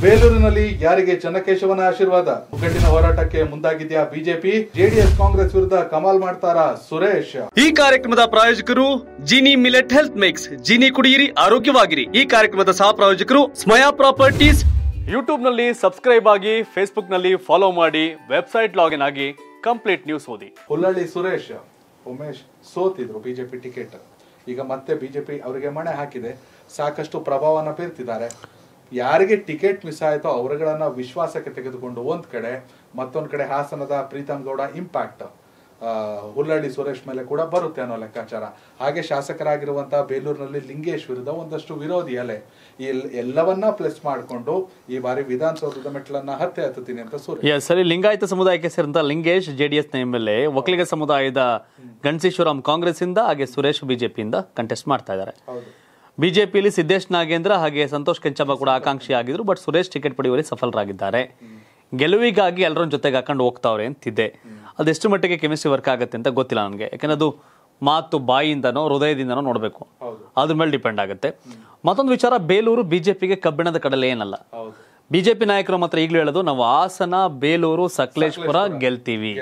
ಬೇಲೂರಿನಲ್ಲಿ ಯಾರಿಗೆ ಚನ್ನಕೇಶವನ ಆಶೀರ್ವಾದ? ಒಗ್ಗಟ್ಟಿನ ಹೋರಾಟಕ್ಕೆ ಮುಂದಾಗಿದ್ಯಾ ಬಿಜೆಪಿ? ಜೆಡಿಎಸ್ ಕಾಂಗ್ರೆಸ್ ವಿರುದ್ಧ ಕಮಾಲ್ ಮಾಡ್ತಾರಾ ಸುರೇಶ್? ಈ ಕಾರ್ಯಕ್ರಮದ ಪ್ರಾಯೋಜಕರು Gini millet health mix. Gini ಕುಡಿಯಿರಿ, ಆರೋಗ್ಯವಾಗಿರಿ. ಈ ಕಾರ್ಯಕ್ರಮದ ಸಹ ಪ್ರಾಯೋಜಕರು ಸ್ಮಯಾ ಪ್ರಾಪರ್ಟೀಸ್. ಯೂಟ್ಯೂಬ್ ನಲ್ಲಿ ಸಬ್ಸ್ಕ್ರೈಬ್ ಆಗಿ, ಫೇಸ್ಬುಕ್ ನಲ್ಲಿ ಫಾಲೋ ಮಾಡಿ, ವೆಬ್ಸೈಟ್ ಲಾಗಿನ್ ಆಗಿ ಕಂಪ್ಲೀಟ್ ನ್ಯೂಸ್ ಓದಿ. ಹುಲ್ಲಳ್ಳಿ ಸುರೇಶ್ ಉಮೇಶ್ ಸೋತಿದ್ರು ಬಿಜೆಪಿ ಟಿಕೆಟ್. ಈಗ ಮತ್ತೆ ಬಿಜೆಪಿ ಅವರಿಗೆ ಮಣೆ ಹಾಕಿದೆ, ಸಾಕಷ್ಟು ಪ್ರಭಾವನ ಬೀರ್ತಿದ್ದಾರೆ. ಯಾರಿಗೆ ಟಿಕೆಟ್ ಮಿಸ್ ಆಯ್ತೋ ಅವರುಗಳನ್ನ ವಿಶ್ವಾಸಕ್ಕೆ ತೆಗೆದುಕೊಂಡು ಒಂದ್ ಕಡೆ, ಮತ್ತೊಂದ್ ಕಡೆ ಹಾಸನದ ಪ್ರೀತಮ್ ಗೌಡ ಇಂಪ್ಯಾಕ್ಟ್ ಹುಲ್ಲಳ್ಳಿ ಸುರೇಶ್ ಮೇಲೆ ಕೂಡ ಬರುತ್ತೆ ಅನ್ನೋ ಲೆಕ್ಕಾಚಾರ. ಹಾಗೆ ಶಾಸಕರಾಗಿರುವಂತಹ ಬೇಲೂರಿನಲ್ಲಿ ಲಿಂಗೇಶ್ ವಿರುದ್ಧ ಒಂದಷ್ಟು ವಿರೋಧಿ ಅಲೆ. ಈ ಎಲ್ಲವನ್ನ ಪ್ಲಸ್ ಮಾಡಿಕೊಂಡು ಈ ಬಾರಿ ವಿಧಾನಸೌಧದ ಮೆಟ್ಲನ್ನ ಹತ್ತೀನಿ ಅಂತ ಸುರೇಶ್. ಸರಿ, ಲಿಂಗಾಯತ ಸಮುದಾಯಕ್ಕೆ ಸೇರಿದಂತ ಲಿಂಗೇಶ್ ಜೆಡಿಎಸ್ ನ ಎಂಎಲ್ಎ, ಒಕ್ಕಲಿಗ ಸಮುದಾಯದ ಗಣಸೇಶ್ವರಂ ಕಾಂಗ್ರೆಸ್ ಇಂದ, ಹಾಗೆ ಸುರೇಶ್ ಬಿಜೆಪಿಯಿಂದ ಕಂಟೆಸ್ಟ್ ಮಾಡ್ತಾ ಇದ್ದಾರೆ. ಬಿಜೆಪಿಯಲ್ಲಿ ಸಿದ್ದೇಶ್ ನಾಗೇಂದ್ರ ಹಾಗೆ ಸಂತೋಷ್ ಕೆಂಚಮ್ಮ ಕೂಡ ಆಕಾಂಕ್ಷಿ ಆಗಿದ್ರು. ಬಟ್ ಸುರೇಶ್ ಟಿಕೆಟ್ ಪಡೆಯುವಲ್ಲಿ ಸಫಲರಾಗಿದ್ದಾರೆ. ಗೆಲುವಿಗಾಗಿ ಎಲ್ಲರನ್ನ ಜೊತೆಗೆ ಹಾಕೊಂಡು ಹೋಗ್ತಾವ್ರೆ ಅಂತಿದೆ. ಅದೆಷ್ಟು ಮಟ್ಟಿಗೆ ಕೆಮಿಸ್ಟ್ರಿ ವರ್ಕ್ ಆಗುತ್ತೆ ಅಂತ ಗೊತ್ತಿಲ್ಲ ನನಗೆ. ಯಾಕಂದ್ರೆ ಅದು ಮಾತು ಬಾಯಿಯಿಂದನೋ ಹೃದಯದಿಂದನೋ ನೋಡಬೇಕು, ಅದ್ರ ಮೇಲೆ ಡಿಪೆಂಡ್ ಆಗುತ್ತೆ. ಮತ್ತೊಂದು ವಿಚಾರ, ಬೇಲೂರು ಬಿಜೆಪಿಗೆ ಕಬ್ಬಿಣದ ಕಡಲೆ ಏನಲ್ಲ. ಬಿಜೆಪಿ ನಾಯಕರು ಮಾತ್ರ ಈಗಲೂ ಹೇಳೋದು, ನಾವು ಹಾಸನ, ಬೇಲೂರು, ಸಕಲೇಶ್ಪುರ ಗೆಲ್ತೀವಿ.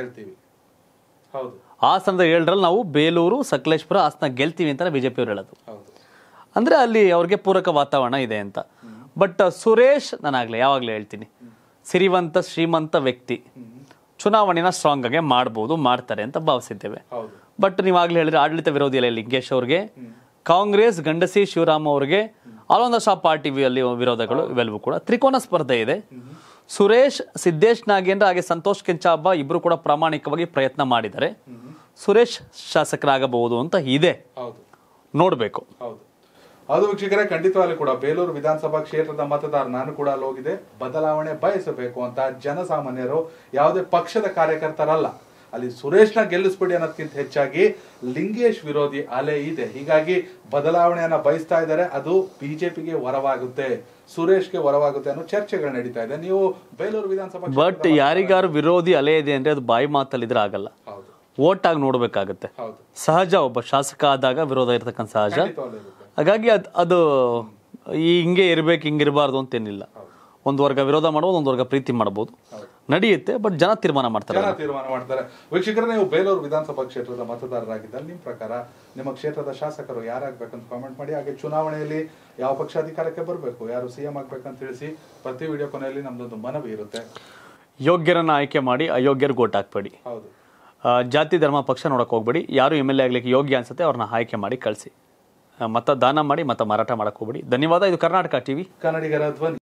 ಹಾಸನದ 7ರಲ್ಲಿ ನಾವು ಬೇಲೂರು, ಸಕಲೇಶ್ಪುರ, ಹಾಸನ ಗೆಲ್ತೀವಿ ಅಂತ ಬಿಜೆಪಿ ಅವ್ರು ಹೇಳೋದು. ಅಂದ್ರೆ ಅಲ್ಲಿ ಅವ್ರಿಗೆ ಪೂರಕ ವಾತಾವರಣ ಇದೆ ಅಂತ. ಬಟ್ ಸುರೇಶ್, ನಾನಾಗ್ಲೇ ಯಾವಾಗ್ಲೂ ಹೇಳ್ತೀನಿ, ಸಿರಿವಂತ ಶ್ರೀಮಂತ ವ್ಯಕ್ತಿ, ಚುನಾವಣೆನ ಸ್ಟ್ರಾಂಗ್ ಆಗಿ ಮಾಡ್ಬೋದು, ಮಾಡ್ತಾರೆ ಅಂತ ಭಾವಿಸಿದ್ದೇವೆ. ಬಟ್ ನೀವಾಗ್ಲೇ ಹೇಳಿದ್ರೆ ಆಡಳಿತ ವಿರೋಧಿ ಅಲ್ಲ ಲಿಂಗೇಶ್ ಅವ್ರಿಗೆ, ಕಾಂಗ್ರೆಸ್ ಗಂಡಸಿ ಶಿವರಾಮ ಅವ್ರಿಗೆ, ಅಲ್ಲೊಂದಷ್ಟು ಪಾರ್ಟಿ ವಿರೋಧಗಳು ಇವೆಲ್ಲವೂ ಕೂಡ ತ್ರಿಕೋನ ಸ್ಪರ್ಧೆ ಇದೆ. ಸುರೇಶ್, ಸಿದ್ದೇಶ್ ನಾಗೇಂದ್ರ ಹಾಗೆ ಸಂತೋಷ್ ಕೆಂಚಾಬ ಇಬ್ರು ಕೂಡ ಪ್ರಾಮಾಣಿಕವಾಗಿ ಪ್ರಯತ್ನ ಮಾಡಿದ್ದಾರೆ. ಸುರೇಶ್ ಶಾಸಕರಾಗಬಹುದು ಅಂತ ಇದೆ, ನೋಡ್ಬೇಕು. ಅದು ವೀಕ್ಷಕರೇ, ಖಂಡಿತವಾಗ್ಲೂ ಕೂಡ ಬೇಲೂರು ವಿಧಾನಸಭಾ ಕ್ಷೇತ್ರದ ಮತದಾರ, ನಾನು ಕೂಡ ಅಲ್ಲಿ ಹೋಗಿದೆ, ಬದಲಾವಣೆ ಬಯಸಬೇಕು ಅಂತ ಜನಸಾಮಾನ್ಯರು, ಯಾವುದೇ ಪಕ್ಷದ ಕಾರ್ಯಕರ್ತರಲ್ಲ. ಅಲ್ಲಿ ಸುರೇಶ್ನ ಗೆಲ್ಲಿಸ್ಬಿಡಿ ಅನ್ನೋದಕ್ಕಿಂತ ಹೆಚ್ಚಾಗಿ ಲಿಂಗೇಶ್ ವಿರೋಧಿ ಅಲೆ ಇದೆ. ಹೀಗಾಗಿ ಬದಲಾವಣೆಯನ್ನ ಬಯಸ್ತಾ ಇದ್ದಾರೆ. ಅದು ಬಿಜೆಪಿಗೆ ವರವಾಗುತ್ತೆ, ಸುರೇಶ್ಗೆ ವರವಾಗುತ್ತೆ ಅನ್ನೋ ಚರ್ಚೆಗಳು ನಡೀತಾ ಇದೆ. ನೀವು ಬೇಲೂರು ವಿಧಾನಸಭಾ ಬಟ್ ಯಾರಿಗಾರು ವಿರೋಧಿ ಅಲೆ ಇದೆ ಅಂದ್ರೆ ಅದು ಬಾಯಿ ಮಾತಲ್ಲಿದ್ರೆ ಆಗಲ್ಲ, ವೋಟ್ ಆಗಿ ನೋಡ್ಬೇಕಾಗತ್ತೆ. ಸಹಜ, ಒಬ್ಬ ಶಾಸಕ ಆದಾಗ ವಿರೋಧ ಇರತಕ್ಕಂಥ ಸಹಜ. ಹಾಗಾಗಿ ಅದು ಹಿಂಗೆ ಇರ್ಬೇಕು, ಹಿಂಗಿರಬಾರ್ದು ಅಂತೇನಿಲ್ಲ. ಒಂದು ವರ್ಗ ವಿರೋಧ ಮಾಡಬಹುದು, ಒಂದು ವರ್ಗ ಪ್ರೀತಿ ಮಾಡಬಹುದು, ನಡೆಯುತ್ತೆ. ಬಟ್ ಜನ ತೀರ್ಮಾನ ಮಾಡ್ತಾರೆ. ವೀಕ್ಷಕರೇ, ನೀವು ಬೇಲೂರು ವಿಧಾನಸಭಾ ಕ್ಷೇತ್ರದ ಮತದಾರರಾಗಿದ್ದಲ್ಲಿ ನಿಮ್ಮ ಪ್ರಕಾರ ನಿಮ್ಮ ಕ್ಷೇತ್ರದ ಶಾಸಕರು ಯಾರಾಗಬೇಕಂತ ಕಾಮೆಂಟ್ ಮಾಡಿ. ಹಾಗೆ ಚುನಾವಣೆಯಲ್ಲಿ ಯಾವ ಪಕ್ಷ ಅಧಿಕಾರಕ್ಕೆ ಬರಬೇಕು, ಯಾರು ಸಿಎಂ ಆಗ್ಬೇಕಂತ ತಿಳಿಸಿ. ಪ್ರತಿ ವಿಡಿಯೋ ಕೊನೆಯಲ್ಲಿ ನಮ್ದೊಂದು ಮನವಿ ಇರುತ್ತೆ, ಯೋಗ್ಯರನ್ನ ಆಯ್ಕೆ ಮಾಡಿ, ಅಯೋಗ್ಯರಿಗೆ ಓಟ್ ಹಾಕ್ಬೇಡಿ. ಜಾತಿ ಧರ್ಮ ಪಕ್ಷ ನೋಡಕ್ ಹೋಗ್ಬೇಡಿ. ಯಾರು MLA ಆಗ್ಲಿಕ್ಕೆ ಯೋಗ್ಯ ಅನ್ಸುತ್ತೆ ಅವ್ರನ್ನ ಆಯ್ಕೆ ಮಾಡಿ ಕಳಿಸಿ. ಮತ ದಾನ ಮಾಡಿ, ಮತ ಮಾರಾಟ ಮಾಡಕ್ ಹೋಗ್ಬೇಡಿ. ಧನ್ಯವಾದ. ಇದು ಕರ್ನಾಟಕ ಟಿವಿ, ಕನ್ನಡಿಗರ ಧ್ವನಿ.